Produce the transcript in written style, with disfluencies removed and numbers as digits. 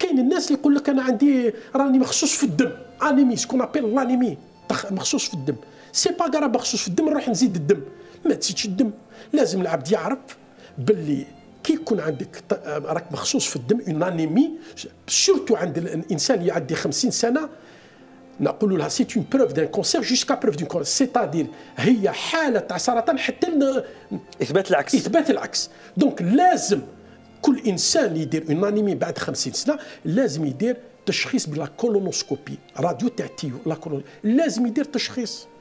كاين الناس اللي يقول لك انا عندي راني مخصوص في الدم، انيمي سكون ابيل لانيمي، مخصوص في الدم. سي با كرا مخصوص في الدم نروح نزيد الدم، ما تزيدش الدم. لازم العبد يعرف باللي كي يكون عندك راك مخصوص في الدم اون انيمي، سورتو عند الانسان اللي يعدي 50 سنه، نقول لها سي اون بروف دان كونسير جوسكا بروف دون كونسير، سيتادير هي حاله تاع سرطان حتى اثبات العكس. اثبات العكس. دونك لازم كل انسان يدير اون انيمي بعد 50 سنه لازم يدير تشخيص بلا كولونوسكوبي، راديو تاع التيو، لا لازم يدير تشخيص.